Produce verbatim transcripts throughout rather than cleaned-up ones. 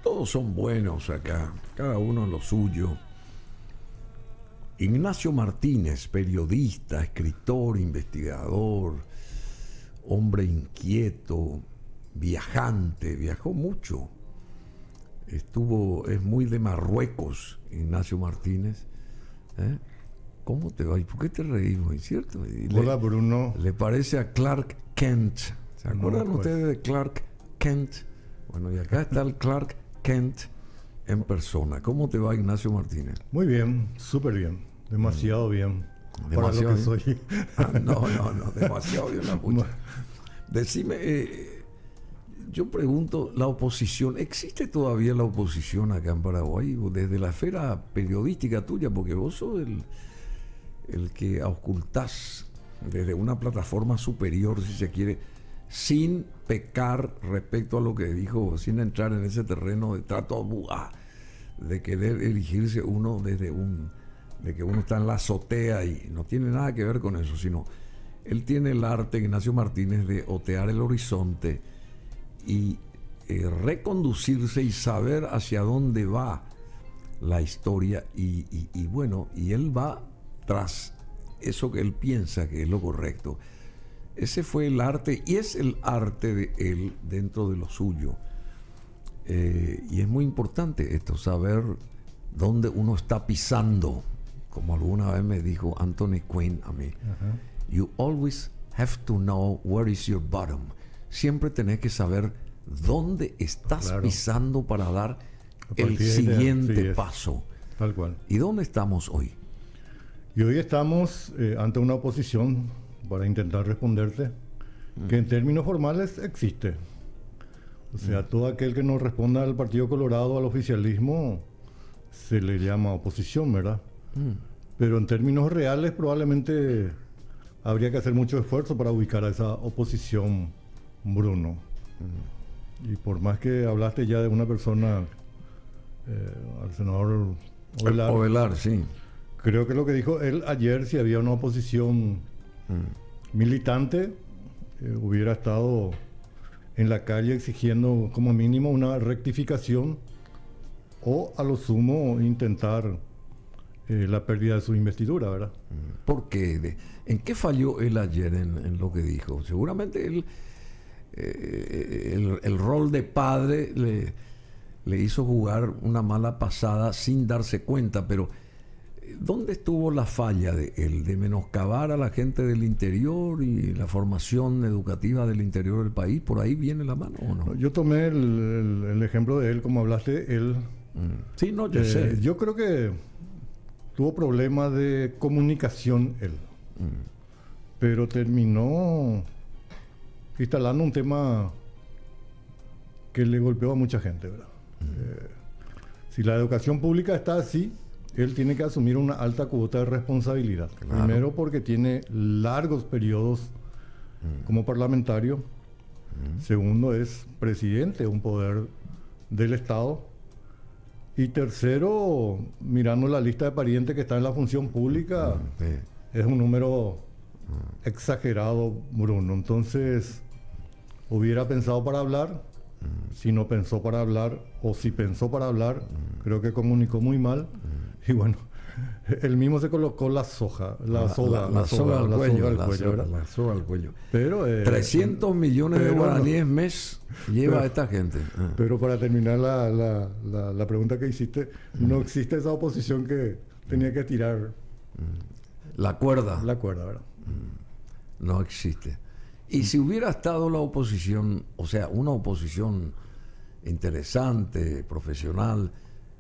todos son buenos acá, cada uno en lo suyo. Ignacio Martínez, periodista, escritor, investigador, hombre inquieto, viajante, viajó mucho. Estuvo, es muy de Marruecos, Ignacio Martínez. ¿Eh? ¿Cómo te va? ¿Y por qué te reís, güey? ¿Cierto? Y Hola, le, Bruno. Le parece a Clark Kent. ¿Se acuerdan No, pues. ustedes de Clark Kent? Bueno, y acá está el Clark Kent en persona. ¿Cómo te va, Ignacio Martínez? Muy bien, súper bien. Demasiado mm. bien. Demasiado para lo que bien. soy. Ah, no, no, no. Demasiado bien la pucha. Decime, eh, yo pregunto, la oposición, ¿existe todavía la oposición acá en Paraguay? Desde la esfera periodística tuya, porque vos sos el, el que auscultás desde una plataforma superior, si se quiere, sin pecar respecto a lo que dijo, sin entrar en ese terreno de trato ah, de querer erigirse uno desde un, de que uno está en la azotea, y no tiene nada que ver con eso, sino él tiene el arte, Ignacio Martínez, de otear el horizonte y eh, reconducirse y saber hacia dónde va la historia, y, y, y bueno, y él va tras eso que él piensa que es lo correcto. Ese fue el arte, y es el arte de él dentro de lo suyo. Eh, y es muy importante esto, saber dónde uno está pisando, como alguna vez me dijo Anthony Quinn a mí. Uh-huh. You always have to know where is your bottom. Siempre tenés que saber dónde estás claro. pisando para dar el siguiente de, sí, paso. Tal cual. ¿Y dónde estamos hoy? Y hoy estamos eh, ante una oposición, para intentar responderte, mm. que en términos formales existe. O sea, mm. todo aquel que no responda al Partido Colorado, al oficialismo, se le llama oposición, ¿verdad? Mm. Pero en términos reales probablemente habría que hacer mucho esfuerzo para ubicar a esa oposición, Bruno. Mm. Y por más que hablaste ya de una persona, eh, al senador Ovelar, Ovelar, sí. Creo que lo que dijo él ayer, si había una oposición mm. militante, eh, hubiera estado en la calle exigiendo como mínimo una rectificación o a lo sumo intentar eh, la pérdida de su investidura, ¿verdad? ¿Por qué? ¿En qué falló él ayer en, en lo que dijo? Seguramente él, eh, el, el rol de padre le, le hizo jugar una mala pasada sin darse cuenta, pero ¿dónde estuvo la falla de él? ¿De menoscabar a la gente del interior y la formación educativa del interior del país? ¿Por ahí viene la mano o no? Yo tomé el, el, el ejemplo de él, como hablaste, él... Mm. Sí, no, yo eh, sé. Yo creo que tuvo problemas de comunicación él. Mm. Pero terminó instalando un tema que le golpeó a mucha gente, ¿verdad? Mm. Eh, si la educación pública está así, él tiene que asumir una alta cuota de responsabilidad. Claro. Primero porque tiene largos periodos mm. como parlamentario. Mm. Segundo, es presidente, un poder del Estado. Y tercero, mirando la lista de parientes que está en la función pública, mm. sí. es un número mm. exagerado, Bruno. Entonces, hubiera pensado para hablar. Mm. Si no pensó para hablar, o si pensó para hablar, mm. creo que comunicó muy mal. Mm. Y bueno, él mismo se colocó la soja, la, la soga, la, la, la soga, soga al cuello, al cuello, soga, la soga al cuello. Pero eh, trescientos millones de guaraníes no, mes lleva pero, esta gente. Ah. Pero para terminar la, la, la, la pregunta que hiciste, mm. no existe esa oposición que tenía que tirar la cuerda. La cuerda, ¿verdad? Mm. No existe. Y si hubiera estado la oposición, o sea, una oposición interesante, profesional,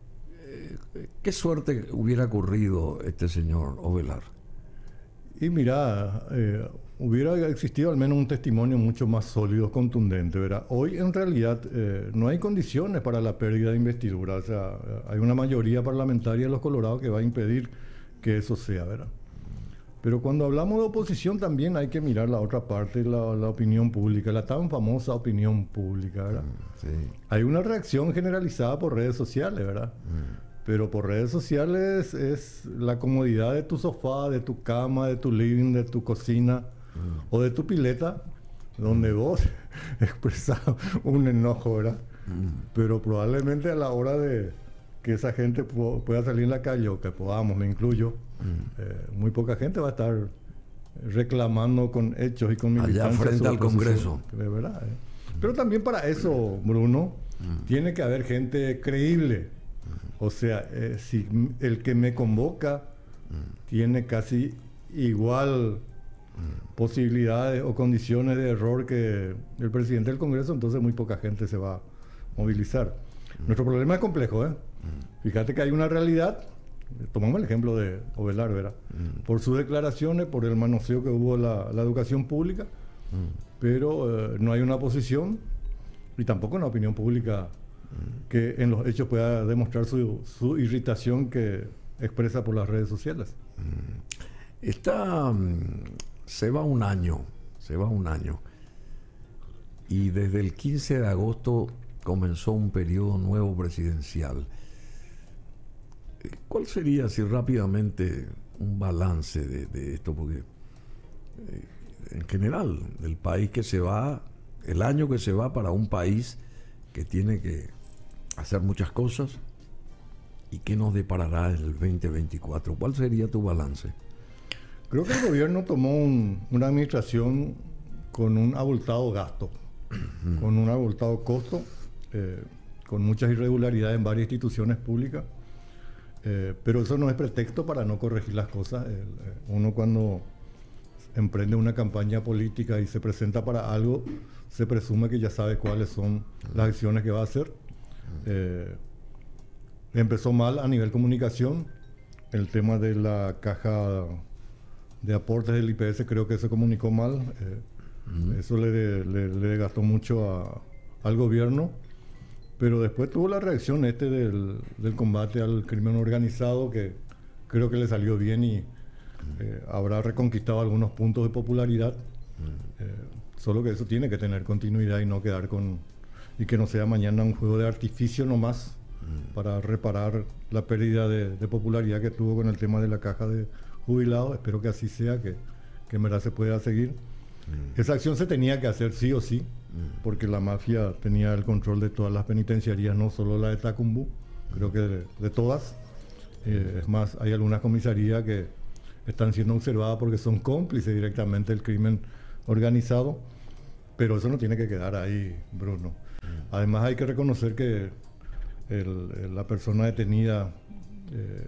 ¿qué suerte hubiera corrido este señor Ovelar? Y mira, eh, hubiera existido al menos un testimonio mucho más sólido, contundente, ¿verdad? Hoy en realidad eh, no hay condiciones para la pérdida de investidura, o sea, hay una mayoría parlamentaria de los colorados que va a impedir que eso sea, ¿verdad? Pero cuando hablamos de oposición también hay que mirar la otra parte, la, la opinión pública, la tan famosa opinión pública, ¿verdad? Sí. Hay una reacción generalizada por redes sociales, ¿verdad? Mm. Pero por redes sociales es la comodidad de tu sofá, de tu cama, de tu living, de tu cocina mm. o de tu pileta, donde mm. vos expresás un enojo, ¿verdad? Mm. Pero probablemente a la hora de que esa gente pu pueda salir en la calle, o que podamos, me incluyo, mm. eh, muy poca gente va a estar reclamando con hechos y con militancia allá frente al Congreso. De verdad. Eh. Pero también para eso, Bruno, mm. tiene que haber gente creíble. Mm. O sea, eh, si el que me convoca mm. tiene casi igual mm. posibilidades o condiciones de error que el presidente del Congreso, entonces muy poca gente se va a movilizar. Mm. Nuestro problema es complejo, ¿eh? Mm. Fíjate que hay una realidad. Tomamos el ejemplo de Ovelar, ¿verdad? Mm. Por sus declaraciones, por el manoseo que hubo la, la educación pública, mm. pero eh, no hay una oposición y tampoco una opinión pública mm. que en los hechos pueda demostrar su, su irritación que expresa por las redes sociales. Mm. Está, se va un año, se va un año, y desde el quince de agosto comenzó un periodo nuevo presidencial. ¿Cuál sería, si rápidamente, un balance de, de esto? Porque eh, en general, el país que se va, el año que se va para un país que tiene que hacer muchas cosas, ¿y qué nos deparará en el veinte veinticuatro? ¿Cuál sería tu balance? Creo que el gobierno tomó un, una administración con un abultado gasto, mm. con un abultado costo, eh, con muchas irregularidades en varias instituciones públicas. Eh, pero eso no es pretexto para no corregir las cosas. El, eh, uno cuando emprende una campaña política y se presenta para algo, se presume que ya sabe cuáles son las acciones que va a hacer. Eh, empezó mal a nivel comunicación. El tema de la caja de aportes del I P S, creo que se comunicó mal. Eh, uh-huh. Eso le, le, le gastó mucho a, al gobierno. Pero después tuvo la reacción este del, del combate al crimen organizado, que creo que le salió bien y eh, habrá reconquistado algunos puntos de popularidad. Eh, solo que eso tiene que tener continuidad y no quedar con... y que no sea mañana un juego de artificio nomás para reparar la pérdida de, de popularidad que tuvo con el tema de la caja de jubilados. Espero que así sea, que, que en verdad se pueda seguir. Mm. Esa acción se tenía que hacer sí o sí, mm. porque la mafia tenía el control de todas las penitenciarías, no solo la de Tacumbú, mm. creo que de, de todas. Eh, es más, hay algunas comisarías que están siendo observadas porque son cómplices directamente del crimen organizado, pero eso no tiene que quedar ahí, Bruno. Mm. Además hay que reconocer que el, el, la persona detenida eh,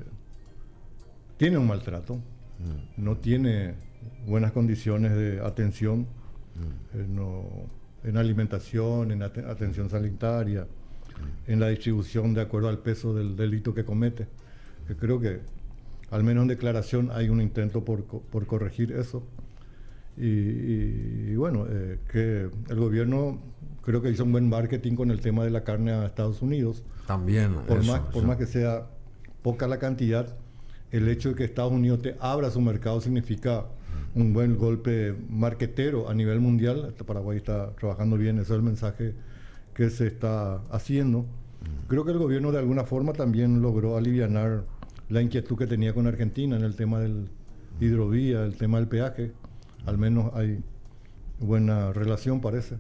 tiene un maltrato, mm. no tiene buenas condiciones de atención, mm. eh, no, en alimentación, en at atención sanitaria, mm. en la distribución de acuerdo al peso del delito que comete. Que creo que, al menos en declaración, hay un intento por, por corregir eso. Y, y, y bueno, eh, que el gobierno creo que hizo un buen marketing con el tema de la carne a Estados Unidos. También, por, eso, más, por más que sea poca la cantidad, el hecho de que Estados Unidos te abra su mercado significa un buen golpe marquetero a nivel mundial. Paraguay está trabajando bien, ese es el mensaje que se está haciendo. Creo que el gobierno de alguna forma también logró alivianar la inquietud que tenía con Argentina en el tema del hidrovía, el tema del peaje. Al menos hay buena relación, parece.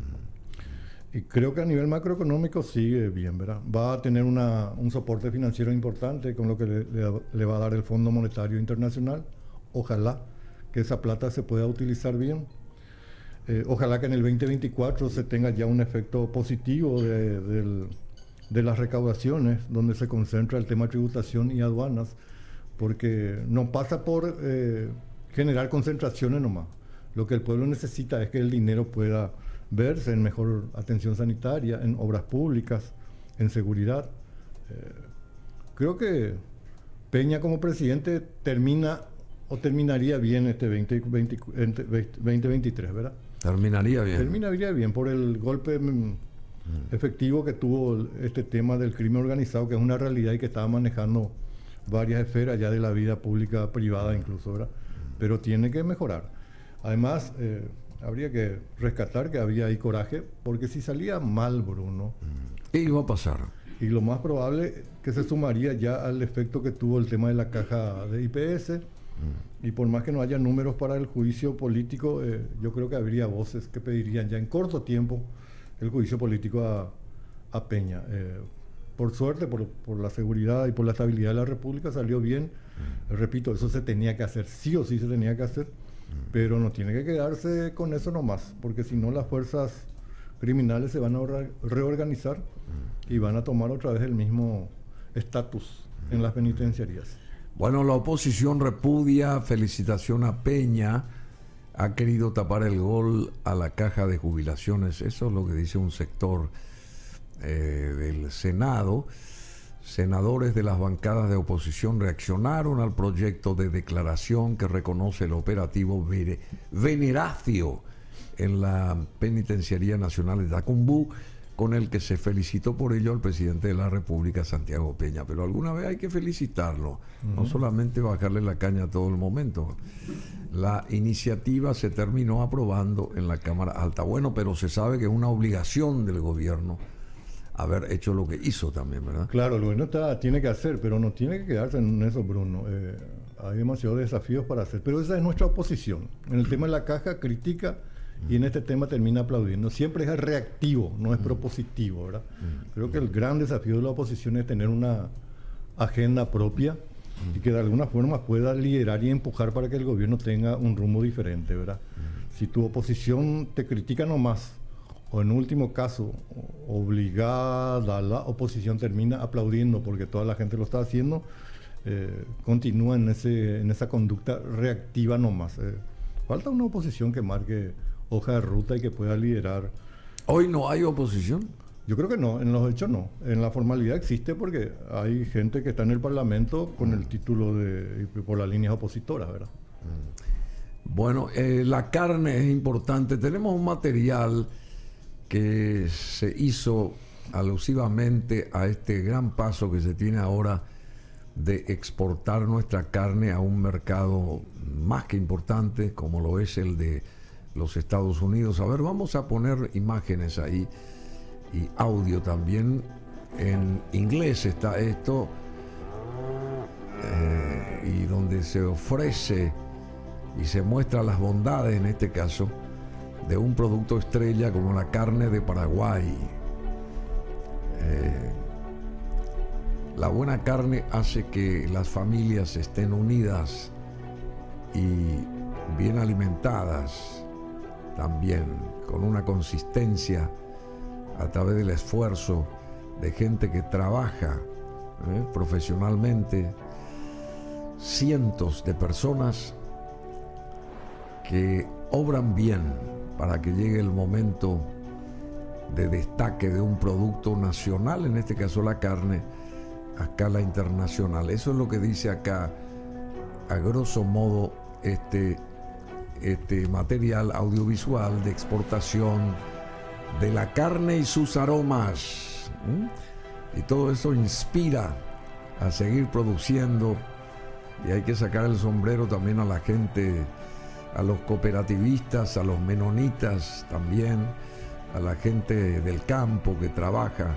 Y creo que a nivel macroeconómico sigue bien, ¿verdad? Va a tener una, un soporte financiero importante con lo que le, le, le va a dar el Fondo Monetario Internacional. Ojalá que esa plata se pueda utilizar bien. Eh, ojalá que en el veinte veinticuatro se tenga ya un efecto positivo de, de, de las recaudaciones, donde se concentra el tema de tributación y aduanas, porque no pasa por eh, generar concentraciones nomás. Lo que el pueblo necesita es que el dinero pueda verse en mejor atención sanitaria, en obras públicas, en seguridad. Eh, creo que Peña como presidente termina o terminaría bien este veinte veintitrés, ¿verdad? Terminaría bien. Terminaría bien por el golpe mm, efectivo que tuvo este tema del crimen organizado, que es una realidad y que estaba manejando varias esferas ya de la vida pública, privada incluso, ¿verdad? Pero tiene que mejorar. Además, eh, habría que rescatar que había ahí coraje, porque si salía mal, Bruno... ¿Qué iba a pasar? Y lo más probable que se sumaría ya al efecto que tuvo el tema de la caja de I P S, mm. y por más que no haya números para el juicio político, eh, yo creo que habría voces que pedirían ya en corto tiempo el juicio político a, a Peña. Eh, por suerte, por, por la seguridad y por la estabilidad de la República salió bien. Mm. Repito, eso se tenía que hacer, sí o sí se tenía que hacer, mm. pero no tiene que quedarse con eso nomás, porque si no las fuerzas criminales se van a reorganizar mm. y van a tomar otra vez el mismo estatus mm. en las penitenciarías. Bueno, la oposición repudia, felicitación a Peña, ha querido tapar el gol a la caja de jubilaciones, eso es lo que dice un sector eh, del Senado. Senadores de las bancadas de oposición reaccionaron al proyecto de declaración que reconoce el operativo Veneracio en la Penitenciaría Nacional de Tacumbú, con el que se felicitó por ello al presidente de la República, Santiago Peña. Pero alguna vez hay que felicitarlo, uh-huh. no solamente bajarle la caña a todo el momento. La iniciativa se terminó aprobando en la Cámara Alta. Bueno, pero se sabe que es una obligación del gobierno haber hecho lo que hizo también, ¿verdad? Claro, el gobierno está, tiene que hacer, pero no tiene que quedarse en eso, Bruno. Eh, hay demasiados desafíos para hacer, pero esa es nuestra oposición. En el tema de la caja critica y en este tema termina aplaudiendo. Siempre es reactivo, no es propositivo, ¿verdad? Creo que el gran desafío de la oposición es tener una agenda propia y que de alguna forma pueda liderar y empujar para que el gobierno tenga un rumbo diferente, ¿verdad? Si tu oposición te critica nomás, o en último caso, obligada, la oposición termina aplaudiendo porque toda la gente lo está haciendo, eh, continúa en, ese, en esa conducta reactiva nomás. Eh. Falta una oposición que marque hoja de ruta y que pueda liderar. ¿Hoy no hay oposición? Yo creo que no, en los hechos no. En la formalidad existe porque hay gente que está en el Parlamento con el título de por las líneas opositoras, ¿verdad? Bueno, eh, la carne es importante. Tenemos un material que se hizo alusivamente a este gran paso que se tiene ahora de exportar nuestra carne a un mercado más que importante como lo es el de los Estados Unidos. A ver, vamos a poner imágenes ahí y audio también. En inglés está esto, eh, y donde se ofrece y se muestra las bondades, en este caso, de un producto estrella como la carne de Paraguay. Eh, la buena carne hace que las familias estén unidas y bien alimentadas también, con una consistencia a través del esfuerzo de gente que trabaja eh, profesionalmente, cientos de personas que obran bien para que llegue el momento de destaque de un producto nacional, en este caso la carne, a escala internacional. Eso es lo que dice acá, a grosso modo, este, este material audiovisual de exportación de la carne y sus aromas. ¿Mm? Y todo eso inspira a seguir produciendo, y hay que sacar el sombrero también a la gente, a los cooperativistas, a los menonitas también, a la gente del campo que trabaja,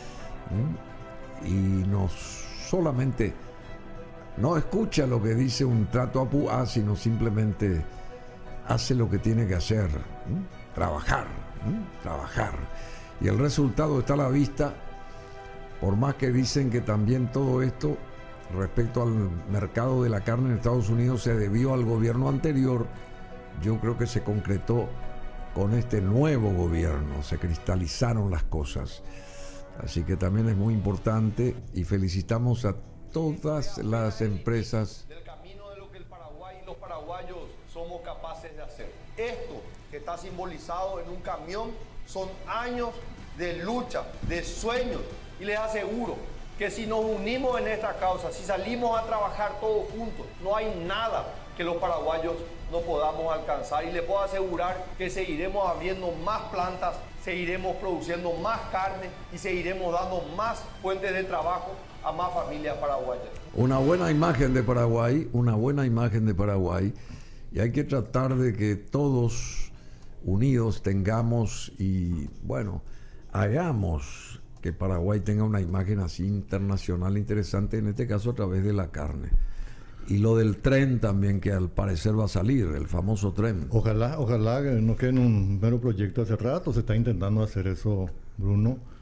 ¿sí? Y no solamente no escucha lo que dice un trato a púa, sino simplemente hace lo que tiene que hacer, ¿sí? Trabajar, ¿sí? Trabajar. Y el resultado está a la vista, por más que dicen que también todo esto respecto al mercado de la carne en Estados Unidos se debió al gobierno anterior. Yo creo que se concretó con este nuevo gobierno, se cristalizaron las cosas. Así que también es muy importante y felicitamos a todas las empresas. Del camino de lo que el Paraguay y los paraguayos somos capaces de hacer. Esto que está simbolizado en un camión son años de lucha, de sueños, y les aseguro que si nos unimos en esta causa, si salimos a trabajar todos juntos, no hay nada que los paraguayos no podamos alcanzar. Y les puedo asegurar que seguiremos abriendo más plantas, seguiremos produciendo más carne y seguiremos dando más fuentes de trabajo a más familias paraguayas. Una buena imagen de Paraguay, una buena imagen de Paraguay, y hay que tratar de que todos unidos tengamos y, bueno, hagamos que Paraguay tenga una imagen así internacional interesante, en este caso a través de la carne. Y lo del tren también, que al parecer va a salir, el famoso tren. Ojalá, ojalá que no quede en un mero proyecto. Hace rato se está intentando hacer eso, Bruno.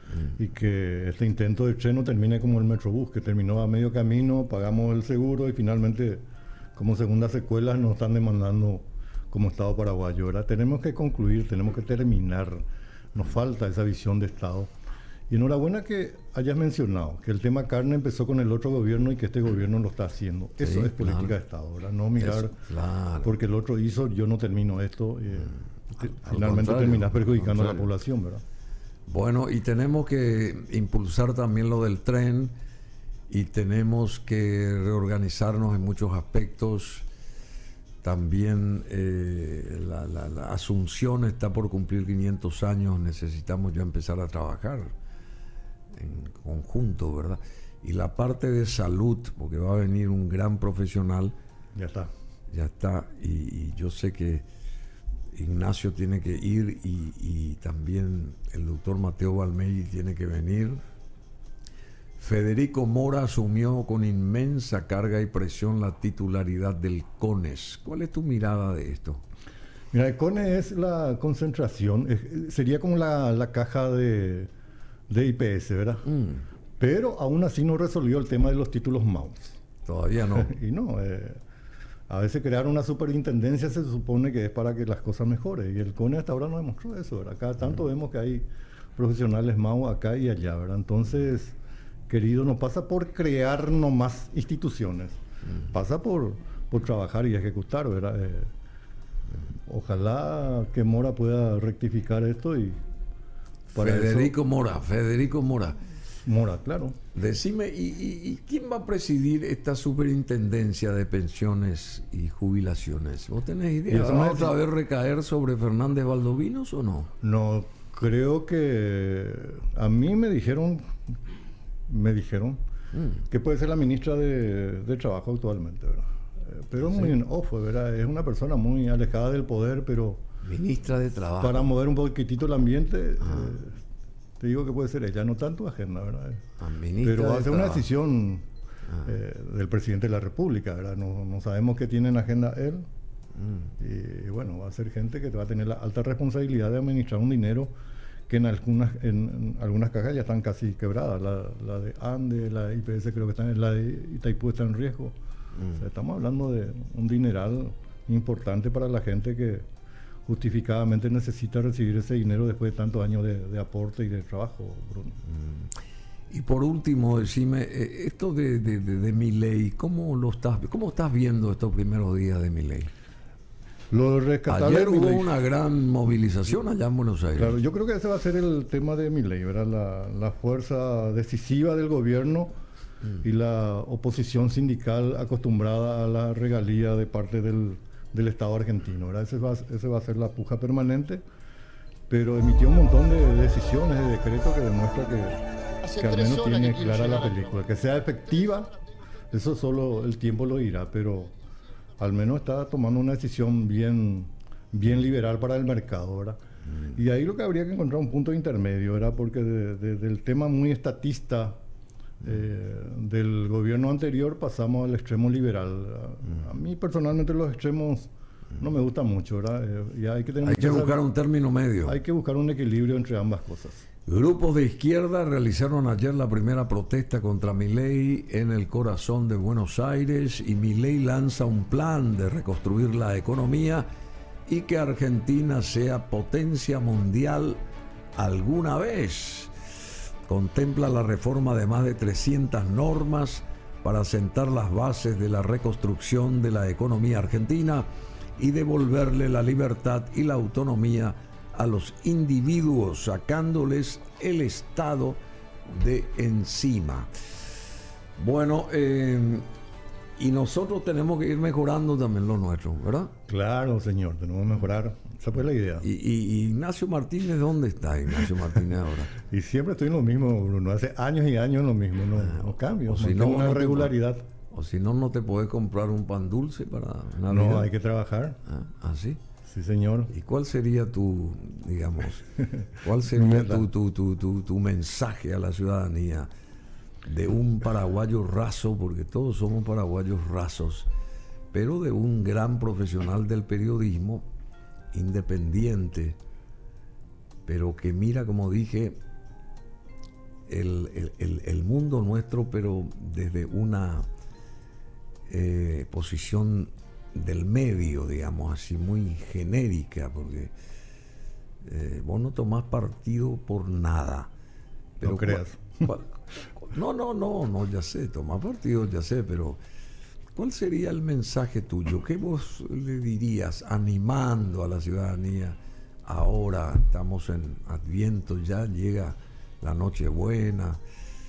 mm. y que este intento de tren no termine como el Metrobús, que terminó a medio camino, pagamos el seguro y finalmente como segunda secuela nos están demandando como Estado paraguayo. ¿Verdad? Tenemos que concluir, tenemos que terminar, nos falta esa visión de Estado. Y enhorabuena que hayas mencionado que el tema carne empezó con el otro gobierno y que este gobierno lo está haciendo. Eso sí, es política claro. de Estado, ¿verdad? No mirar Eso, claro. porque el otro hizo, yo no termino esto. Eh, Al finalmente contrario, terminas perjudicando a la contrario. población, ¿verdad? Bueno, y tenemos que impulsar también lo del tren y tenemos que reorganizarnos en muchos aspectos. También eh, la, la, la Asunción está por cumplir quinientos años, necesitamos ya empezar a trabajar en conjunto, ¿verdad? Y la parte de salud, porque va a venir un gran profesional. Ya está. Ya está, y, y yo sé que Ignacio tiene que ir y, y también el doctor Mateo Valmey tiene que venir. Federico Mora asumió con inmensa carga y presión la titularidad del CONES. ¿Cuál es tu mirada de esto? Mira, el CONE es la concentración, es, sería como la, la caja de, de I P S, ¿verdad? Mm, Pero aún así no resolvió el tema de los títulos M A U S. todavía no. Y no, eh, a veces crear una superintendencia se supone que es para que las cosas mejoren. Y el CONE hasta ahora no demostró eso, ¿verdad? Cada tanto mm. vemos que hay profesionales M A U acá y allá, ¿verdad? Entonces, querido, no pasa por crear nomás instituciones, mm. pasa por, por trabajar y ejecutar, ¿verdad? Eh, ojalá que Mora pueda rectificar esto y para Federico eso, Mora, Federico Mora. Mora, claro. Decime, ¿y, y, y quién va a presidir esta superintendencia de pensiones y jubilaciones? ¿Vos tenés idea? ¿Va otra vez recaer sobre Fernández Valdovinos o no? No, creo que a mí me dijeron, me dijeron mm. que puede ser la ministra de, de Trabajo actualmente, ¿verdad? Pero es sí. muy en off, ¿verdad? Es una persona muy alejada del poder, pero... Ministra de Trabajo. Para mover un poquitito el ambiente, ah. eh, te digo que puede ser ella, no tanto agenda, ¿verdad? Ah, pero va a ser de una trabajo. decisión ah. eh, del presidente de la República, ¿verdad? No, no sabemos qué tiene en agenda él. Mm. Y, y bueno, va a ser gente que va a tener la alta responsabilidad de administrar un dinero que en algunas en, en algunas cajas ya están casi quebradas. La, la de Ande, la I P S creo que está en, la de Itaipú está en riesgo. Mm. O sea, estamos hablando de un dineral importante para la gente que justificadamente necesita recibir ese dinero después de tantos años de, de aporte y de trabajo, Bruno. Mm. Y por último, decime, eh, esto de, de, de, de Milei, ¿cómo lo estás, cómo estás viendo estos primeros días de Milei? Lo rescatable Ayer de hubo Milei, una gran movilización allá en Buenos Aires. Claro, yo creo que ese va a ser el tema de Milei, ¿verdad? La, la fuerza decisiva del gobierno mm. y la oposición sindical acostumbrada a la regalía de parte del, del Estado argentino, ¿verdad? Ese va, ese va a ser la puja permanente, pero emitió un montón de decisiones, de decretos que demuestra que, que al menos tiene clara la película. Que sea efectiva, eso solo el tiempo lo dirá, pero al menos está tomando una decisión bien, bien liberal para el mercado, ¿verdad? Mm. Y ahí lo que habría que encontrar un punto intermedio, ¿verdad? Porque de, de, del tema muy estatista eh, del gobierno anterior pasamos al extremo liberal. Mm. A, a mí personalmente los extremos mm. no me gustan mucho, ¿verdad? Eh, y hay que, tener hay que buscar un término medio. Hay que buscar un equilibrio entre ambas cosas. Grupos de izquierda realizaron ayer la primera protesta contra Milei en el corazón de Buenos Aires y Milei lanza un plan de reconstruir la economía y que Argentina sea potencia mundial alguna vez. Contempla la reforma de más de trescientas normas para sentar las bases de la reconstrucción de la economía argentina y devolverle la libertad y la autonomía a los individuos, sacándoles el Estado de encima. Bueno, eh, y nosotros tenemos que ir mejorando también lo nuestro, ¿verdad? Claro, señor, tenemos que mejorar. Esa fue la idea. Y, y, y Ignacio Martínez, ¿dónde está Ignacio Martínez ahora? Y siempre estoy en lo mismo, Bruno. Hace años y años en lo mismo, no, ah, no cambio. O si no, una no regularidad. Te, o si no, no te podés comprar un pan dulce para Navidad. No, hay que trabajar. Ah, ¿ah, sí? Sí, señor. ¿Y cuál sería tu, digamos, cuál sería tu, tu, tu, tu, tu mensaje a la ciudadanía de un paraguayo raso, porque todos somos paraguayos rasos, pero de un gran profesional del periodismo, independiente, pero que mira, como dije, el, el, el, el mundo nuestro, pero desde una eh, posición del medio, digamos así, muy genérica, porque eh, vos no tomás partido por nada. Pero no creas. ¿cuál, cuál, no, no, no, no, ya sé, tomás partido, ya sé, pero ¿cuál sería el mensaje tuyo? ¿Qué vos le dirías animando a la ciudadanía? Ahora estamos en Adviento, ya llega la Nochebuena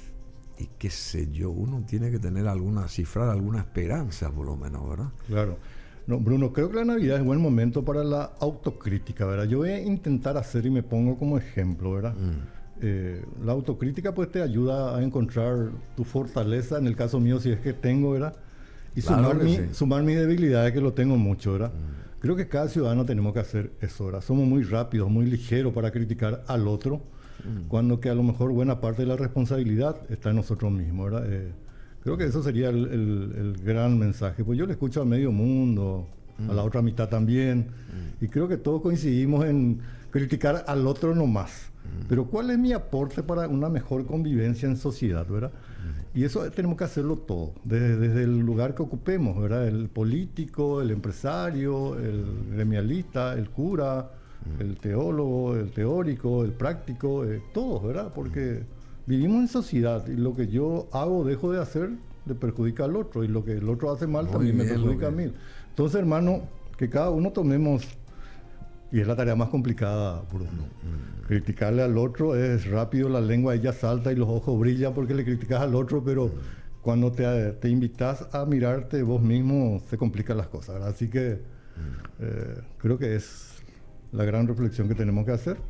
y qué sé yo, uno tiene que tener alguna, cifrar alguna esperanza por lo menos, ¿verdad? Claro. No, Bruno, creo que la Navidad es buen momento para la autocrítica, ¿verdad? Yo voy a intentar hacer y me pongo como ejemplo, ¿verdad? Mm. Eh, la autocrítica pues te ayuda a encontrar tu fortaleza, en el caso mío si es que tengo, ¿verdad? Y claro sumar, mi, sí. sumar mis debilidades, que lo tengo mucho, ¿verdad? Mm. Creo que cada ciudadano tenemos que hacer eso, ¿verdad? Somos muy rápidos, muy ligeros para criticar al otro, mm. cuando que a lo mejor buena parte de la responsabilidad está en nosotros mismos, ¿verdad? Eh, creo que eso sería el, el, el gran mensaje. Pues yo le escucho a medio mundo, mm. a la otra mitad también, mm. y creo que todos coincidimos en criticar al otro nomás. Mm. Pero ¿cuál es mi aporte para una mejor convivencia en sociedad, verdad? Mm. Y eso tenemos que hacerlo todo, desde, desde el lugar que ocupemos, ¿verdad? El político, el empresario, el gremialista, el cura, mm. el teólogo, el teórico, el práctico, eh, todos, ¿verdad? Porque vivimos en sociedad y lo que yo hago o dejo de hacer le perjudica al otro, y lo que el otro hace mal Muy también bien, me perjudica a mí. Entonces, hermano, que cada uno tomemos, y es la tarea más complicada, Bruno. Mm. Criticarle al otro es rápido, la lengua ella salta y los ojos brillan porque le criticas al otro, pero mm. cuando te, te invitas a mirarte vos mismo se complican las cosas, ¿verdad? Así que mm. eh, creo que es la gran reflexión que tenemos que hacer.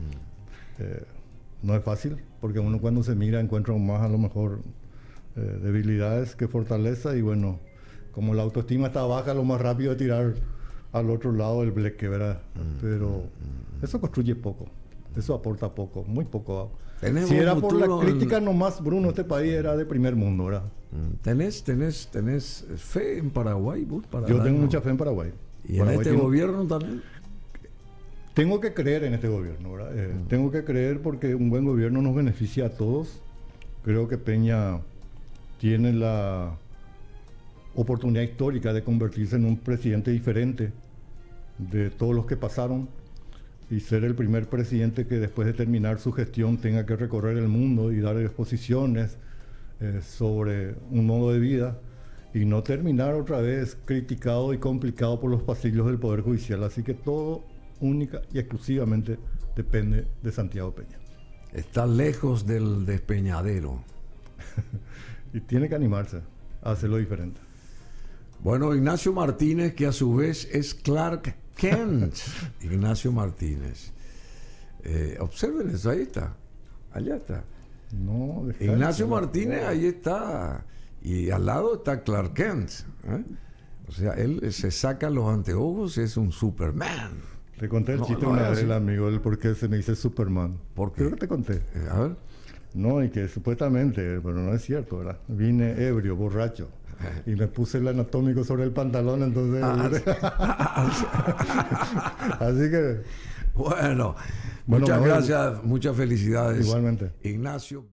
Mm. Eh, no es fácil, porque uno cuando se mira encuentra más a lo mejor eh, debilidades que fortaleza, y bueno, como la autoestima está baja, lo más rápido es tirar al otro lado el bleque, ¿verdad? Mm, Pero mm, eso construye poco, eso aporta poco, muy poco. Si era por la crítica en... nomás, Bruno, este país era de primer mundo, ¿verdad? ¿Tenés, tenés, tenés fe en Paraguay, vos? Para Yo tengo mucha fe en Paraguay. ¿Y Paraguay en este tiene... gobierno también? Tengo que creer en este gobierno, ¿verdad? Eh, mm. Tengo que creer porque un buen gobierno nos beneficia a todos. Creo que Peña tiene la oportunidad histórica de convertirse en un presidente diferente de todos los que pasaron y ser el primer presidente que después de terminar su gestión tenga que recorrer el mundo y dar exposiciones eh, sobre un modo de vida y no terminar otra vez criticado y complicado por los pasillos del Poder Judicial. Así que todo única y exclusivamente depende de Santiago Peña. Está lejos del despeñadero. Y tiene que animarse a hacerlo diferente. Bueno, Ignacio Martínez, que a su vez es Clark Kent. Ignacio Martínez. Eh, observen eso, ahí está. Allá está. No, Ignacio Martínez, ahí está. Y al lado está Clark Kent. ¿eh? O sea, él se saca los anteojos, es un Superman. Te conté el no, chiste no una vez, amigo, el por qué se me dice Superman. ¿Por qué? Creo que te conté. Eh, a ver. No, y que supuestamente, pero no es cierto, ¿verdad? Vine ebrio, borracho, y me puse el anatómico sobre el pantalón, entonces... Ah, así que... Bueno, bueno muchas voy, gracias, muchas felicidades. Igualmente. Ignacio.